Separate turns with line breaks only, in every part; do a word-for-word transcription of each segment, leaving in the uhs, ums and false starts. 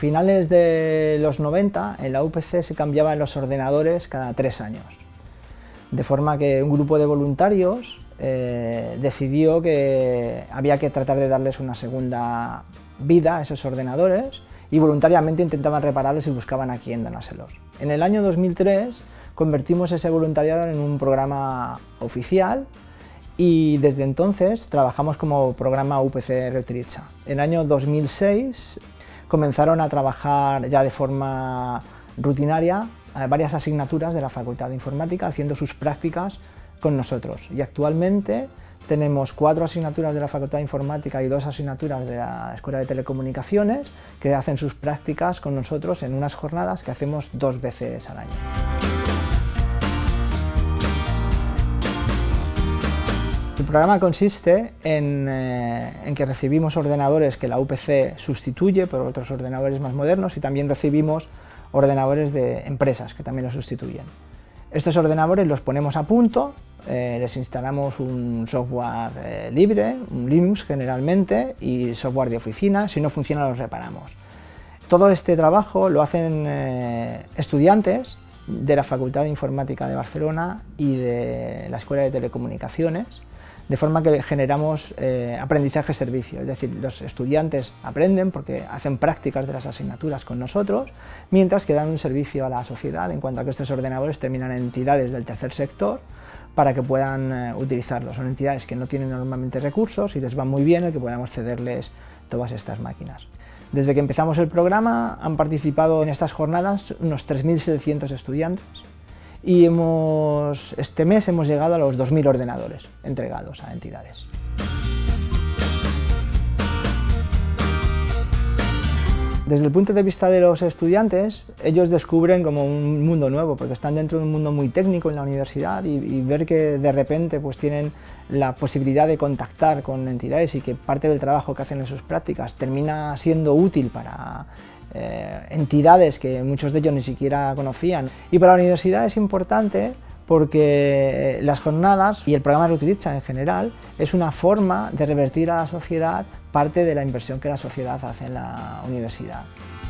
finales de los noventa, en la U P C se cambiaban los ordenadores cada tres años. De forma que un grupo de voluntarios eh, decidió que había que tratar de darles una segunda vida a esos ordenadores y voluntariamente intentaban repararlos y buscaban a quién dándoselos. En el año dos mil tres convertimos ese voluntariado en un programa oficial y desde entonces trabajamos como programa U P C Reutritza. En el año dos mil seis comenzaron a trabajar ya de forma rutinaria eh, varias asignaturas de la Facultad de Informática haciendo sus prácticas con nosotros. Y actualmente tenemos cuatro asignaturas de la Facultad de Informática y dos asignaturas de la Escuela de Telecomunicaciones que hacen sus prácticas con nosotros en unas jornadas que hacemos dos veces al año. El programa consiste en, eh, en que recibimos ordenadores que la U P C sustituye por otros ordenadores más modernos y también recibimos ordenadores de empresas que también los sustituyen. Estos ordenadores los ponemos a punto, eh, les instalamos un software eh, libre, un Linux generalmente, y software de oficina. Si no funciona los reparamos. Todo este trabajo lo hacen eh, estudiantes de la Facultad de Informática de Barcelona y de la Escuela de Telecomunicaciones, de forma que generamos eh, aprendizaje-servicio, es decir, los estudiantes aprenden porque hacen prácticas de las asignaturas con nosotros, mientras que dan un servicio a la sociedad en cuanto a que estos ordenadores terminan en entidades del tercer sector para que puedan eh, utilizarlos. Son entidades que no tienen normalmente recursos y les va muy bien el que podamos cederles todas estas máquinas. Desde que empezamos el programa han participado en estas jornadas unos tres mil setecientos estudiantes, y hemos, este mes hemos llegado a los dos mil ordenadores entregados a entidades. Desde el punto de vista de los estudiantes, ellos descubren como un mundo nuevo, porque están dentro de un mundo muy técnico en la universidad y, y ver que de repente pues, tienen la posibilidad de contactar con entidades y que parte del trabajo que hacen en sus prácticas termina siendo útil para Eh, entidades que muchos de ellos ni siquiera conocían. Y para la universidad es importante porque las jornadas y el programa Reutritza en general es una forma de revertir a la sociedad parte de la inversión que la sociedad hace en la universidad.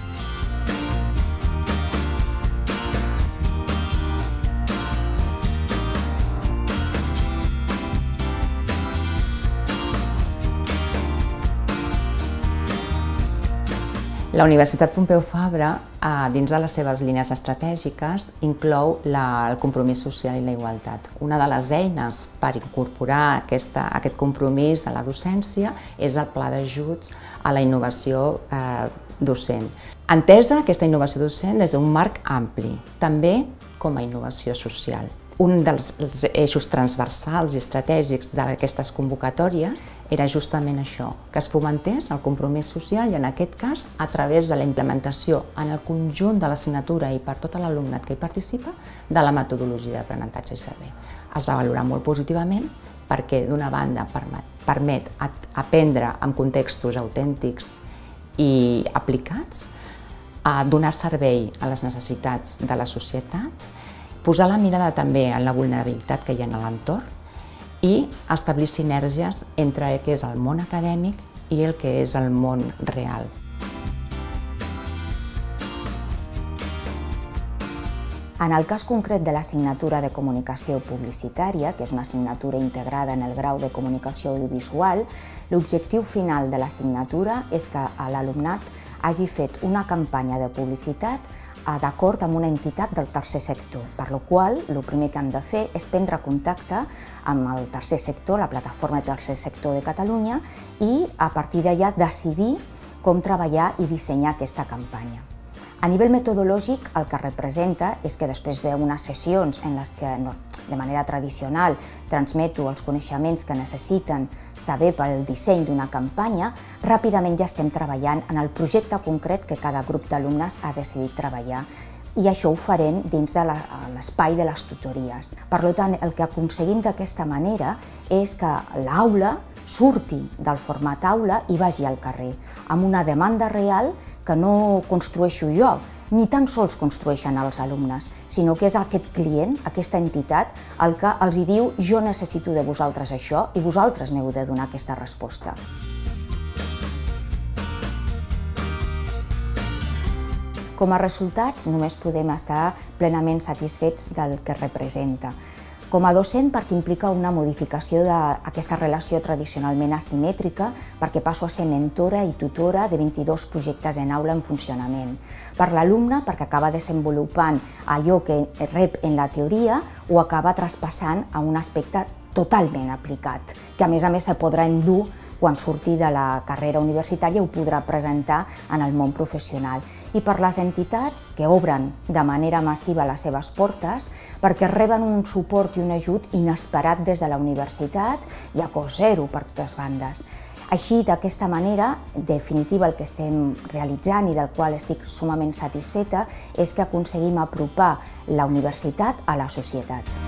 La Universitat Pompeu Fabra, dins de les seves línies estratègiques, inclou la, el compromís social i la igualtat. Una de les eines per incorporar aquesta, aquest compromís a la docència és el pla d'ajuts a la innovació eh, docent. Entesa, aquesta innovació docent és un marc ampli, també com a innovació social. Un dels eixos transversals i estratègics d'aquestes convocatòries era justament això, que es fomentés el compromís social i en aquest cas a través de la implementació en el conjunt de l'assignatura i per tot l'alumnat que hi participa de la metodologia d'aprenentatge i servei. Es va valorar molt positivament perquè d'una banda permet aprendre en contextos autèntics i aplicats, donar servei a les necessitats de la societat, posar la mirada també en la vulnerabilitat que hi ha en l'entorn i establir sinergies entre el que és el món acadèmic i el que és el món real.
En el cas concret de l'assignatura de Comunicació Publicitària, que és una assignatura integrada en el grau de Comunicació Audiovisual, l'objectiu final de l'assignatura és que l'alumnat hagi fet una campanya de publicitat d'acord amb una entitat del tercer sector, per la qual el primer que han de fer és prendre contacte amb el tercer sector, la plataforma de tercer sector de Catalunya, i a partir d'allà decidir com treballar i dissenyar aquesta campanya. A nivell metodològic, el que representa és que després d'unes sessions en les que de manera tradicional transmeto els coneixements que necessiten saber pel disseny d'una campanya, ràpidament ja estem treballant en el projecte concret que cada grup d'alumnes ha decidit treballar i això ho farem dins de l'espai de les tutories. Per tant, el que aconseguim d'aquesta manera és que l'aula surti del format aula i vagi al carrer, amb una demanda real que no construeixo jo, ni tan sols construeixen els alumnes, sinó que és aquest client, aquesta entitat, el que els diu jo necessito de vosaltres això i vosaltres m'heu de donar aquesta resposta. Com a resultats, només podem estar plenament satisfets del que representa. Com a docent, perquè implica una modificació d'aquesta relació tradicionalment asimètrica, perquè passo a ser mentora i tutora de vint-i-dos projectes en aula en funcionament. Per l'alumne, perquè acaba desenvolupant allò que rep en la teoria o acaba traspassant a un aspecte totalment aplicat, que a més a més se podrà endur quan surti de la carrera universitària ho podrà presentar en el món professional. I per les entitats que obren de manera massiva les seves portes perquè reben un suport i un ajut inesperat des de la universitat i a cost zero per totes bandes. Així, d'aquesta manera, en definitiva, el que estem realitzant i del qual estic sumament satisfeta és que aconseguim apropar la universitat a la societat.